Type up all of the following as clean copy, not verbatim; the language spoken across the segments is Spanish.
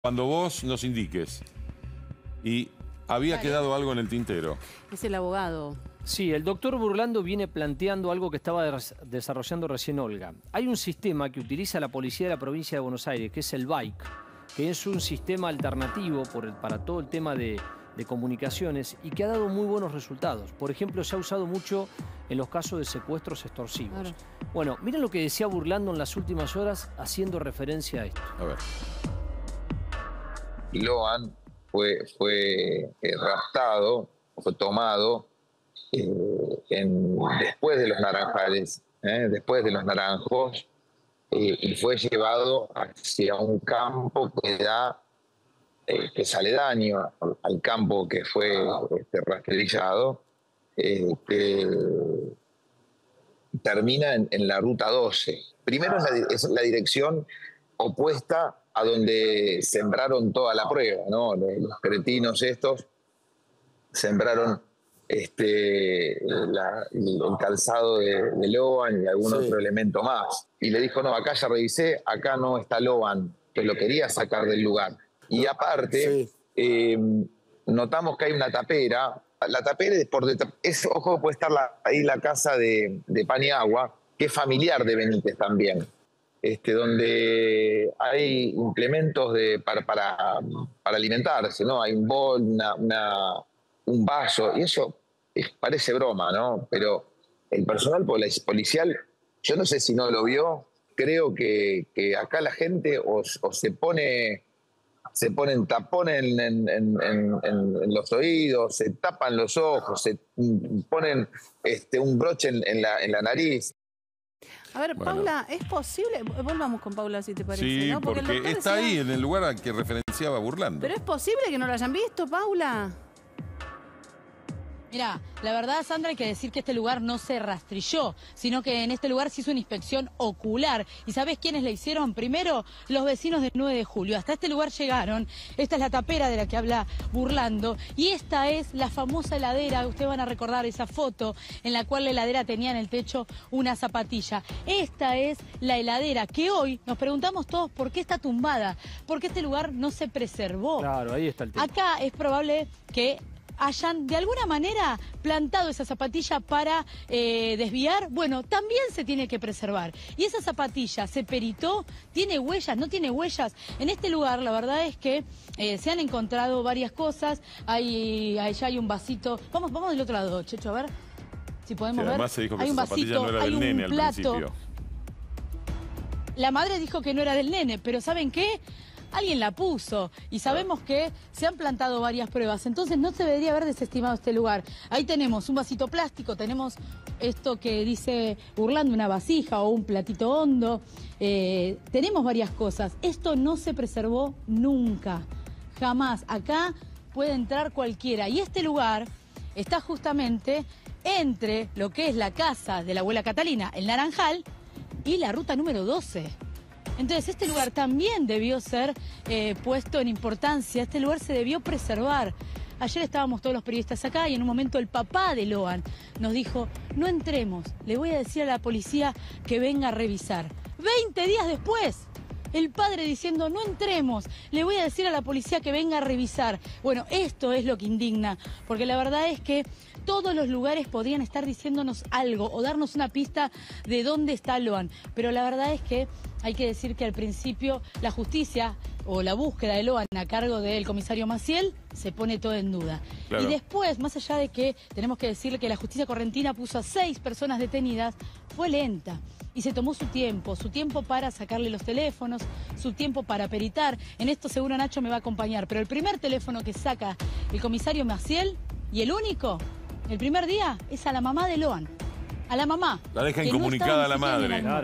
Cuando vos nos indiques. Y había quedado algo en el tintero. Es el abogado. Sí, el doctor Burlando viene planteando algo que estaba desarrollando recién Olga. Hay un sistema que utiliza la policía de la provincia de Buenos Aires, que es el BIKE, que es un sistema alternativo para todo el tema de comunicaciones y que ha dado muy buenos resultados. Por ejemplo, se ha usado mucho en los casos de secuestros extorsivos. Claro. Bueno, miren lo que decía Burlando en las últimas horas haciendo referencia a esto. A ver. Loan fue raptado, fue tomado después de los Naranjales, después de los Naranjos, y fue llevado hacia un campo que es aledaño al campo que fue rastrillado, que termina en la ruta 12. Primero es la dirección opuesta a donde sembraron toda la prueba, ¿no? Los cretinos estos sembraron el calzado de Loan y algún otro elemento más. Y le dijo, no, acá ya revisé, acá no está Loan, que lo quería sacar del lugar. Y aparte, notamos que hay una tapera. La tapera es por detrás. Ojo, puede estar ahí la casa de Paniagua, que es familiar de Benítez también. Donde hay implementos para alimentarse, ¿no? Hay un bol, un vaso, y eso parece broma, ¿no? Pero el personal policial, yo no sé si no lo vio, creo que acá la gente o se ponen tapones en los oídos, se tapan los ojos, se ponen un broche en la nariz. A ver, bueno. Paula, ¿es posible? Volvamos con Paula, si te parece. Sí, ¿no? porque está ahí, en el lugar al que referenciaba Burlando. ¿Pero es posible que no lo hayan visto, Paula? Mirá, la verdad, Sandra, hay que decir que este lugar no se rastrilló, sino que en este lugar se hizo una inspección ocular. ¿Y sabés quiénes la hicieron? Primero, los vecinos del 9 de julio. Hasta este lugar llegaron. Esta es la tapera de la que habla Burlando. Y esta es la famosa heladera. Ustedes van a recordar esa foto en la cual la heladera tenía en el techo una zapatilla. Esta es la heladera que hoy nos preguntamos todos por qué está tumbada, por qué este lugar no se preservó. Claro, ahí está el tema. Acá es probable que hayan de alguna manera plantado esa zapatilla para desviar. Bueno, también se tiene que preservar. Y esa zapatilla se peritó, tiene huellas, no tiene huellas. En este lugar la verdad es que se han encontrado varias cosas. Allá hay un vasito. Vamos del otro lado, Checho, a ver si podemos ver. Además se dijo que hay un esa zapatilla vasito, no era del nene al principio. La madre dijo que no era del nene, pero ¿saben qué? Alguien la puso y sabemos que se han plantado varias pruebas, entonces no se debería haber desestimado este lugar. Ahí tenemos un vasito plástico, tenemos esto que dice Burlando, una vasija o un platito hondo, tenemos varias cosas. Esto no se preservó nunca, jamás. Acá puede entrar cualquiera y este lugar está justamente entre lo que es la casa de la abuela Catalina, el Naranjal, y la ruta número 12. Entonces este lugar también debió ser puesto en importancia, este lugar se debió preservar. Ayer estábamos todos los periodistas acá y en un momento el papá de Loan nos dijo, no entremos, le voy a decir a la policía que venga a revisar. 20 días después, el padre diciendo, no entremos, le voy a decir a la policía que venga a revisar. Bueno, esto es lo que indigna, porque la verdad es que todos los lugares podrían estar diciéndonos algo o darnos una pista de dónde está Loan. Pero la verdad es que hay que decir que al principio la justicia o la búsqueda de Loan a cargo del comisario Maciel se pone todo en duda. Claro. Y después, más allá de que tenemos que decirle que la justicia correntina puso a 6 personas detenidas, fue lenta. Y se tomó su tiempo para sacarle los teléfonos, su tiempo para peritar. En esto seguro Nacho me va a acompañar. Pero el primer teléfono que saca el comisario Maciel, y el único, el primer día, es a la mamá de Loan. A la mamá. La deja incomunicada a la madre. Claro.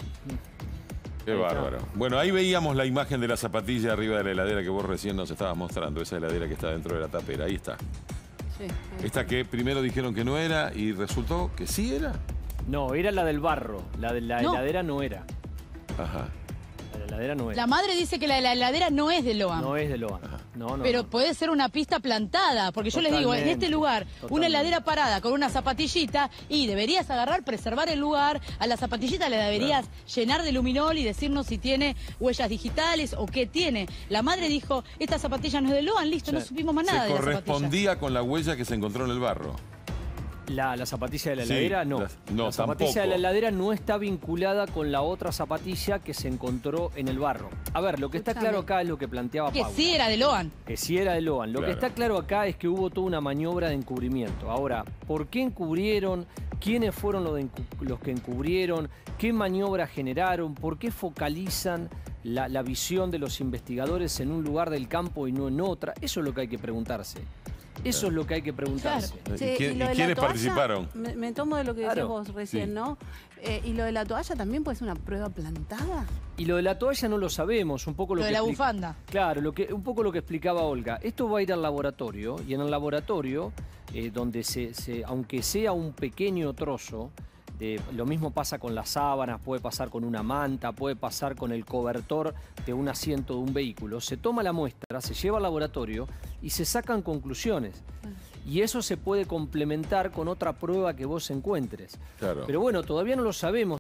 Qué bárbaro. Bueno, ahí veíamos la imagen de la zapatilla arriba de la heladera que vos recién nos estabas mostrando. Esa heladera que está dentro de la tapera. Ahí está. Sí. Esta que primero dijeron que no era y resultó que sí era. No, era la del barro. La de la heladera no era. Ajá. heladera no es. La madre dice que la heladera no es de Loan. No es de Loan. No, Pero puede ser una pista plantada, porque yo les digo, en este lugar, una heladera parada con una zapatillita, y deberías agarrar, preservar el lugar, a la zapatillita le deberías llenar de luminol y decirnos si tiene huellas digitales o qué tiene. La madre dijo, esta zapatilla no es de Loan, listo, no supimos más nada de la zapatilla. ¿Correspondía con la huella que se encontró en el barro? La zapatilla de la Sí, heladera, no. no, La zapatilla tampoco. de la heladera no está vinculada con la otra zapatilla que se encontró en el barro. A ver, lo que está claro acá es lo que planteaba Que Paula. sí era de Loan. Que sí era de Loan. Lo que está claro acá es que hubo toda una maniobra de encubrimiento. Ahora, ¿por qué encubrieron? ¿Quiénes fueron los que encubrieron? ¿Qué maniobra generaron? ¿Por qué focalizan la visión de los investigadores en un lugar del campo y no en otra? Eso es lo que hay que preguntarse. Eso es lo que hay que preguntarse. Che, ¿Y lo de la quiénes toalla, participaron? Me tomo de lo que decías vos recién, Sí. ¿no? Y lo de la toalla también puede ser una prueba plantada. Y lo de la toalla no lo sabemos, un poco lo Lo de que la expli- bufanda. Claro, un poco lo que explicaba Olga. Esto va a ir al laboratorio y en el laboratorio, donde aunque sea un pequeño trozo, lo mismo pasa con las sábanas, puede pasar con una manta, puede pasar con el cobertor de un asiento de un vehículo. Se toma la muestra, se lleva al laboratorio y se sacan conclusiones. Y eso se puede complementar con otra prueba que vos encuentres. Claro. Pero bueno, todavía no lo sabemos.